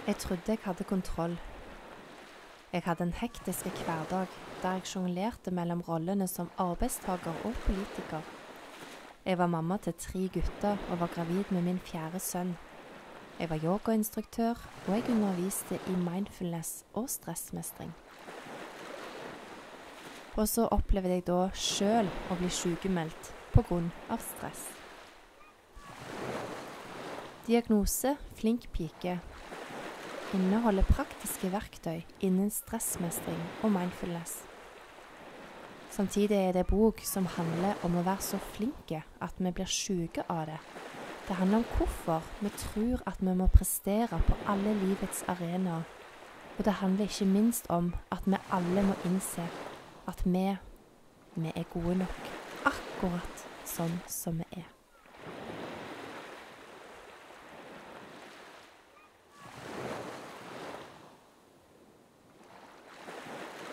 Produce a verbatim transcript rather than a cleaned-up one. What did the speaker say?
Jeg trodde jeg hadde kontroll. Jeg hadde en hektisk hverdag der jeg sjonglerte mellom rollene som arbeidstaker og politiker. Jeg var mamma til tre gutter og var gravid med min fjerde sønn. Jeg var yogainstruktør, og jeg underviste i mindfulness og stressmestring. Og så opplevde jeg da selv å bli sykemeldt på grunn av stress. Diagnose flink pike inneholder praktiske verktøy innen stressmestring og mindfulness. Samtidig er det bok som handler om å være så flinke at vi blir syke av det. Det handler om hvorfor vi tror at vi må prestere på alle livets arenaer. Og det handler ikke minst om at vi alle må innse at vi, vi er gode nok akkurat sånn som vi er.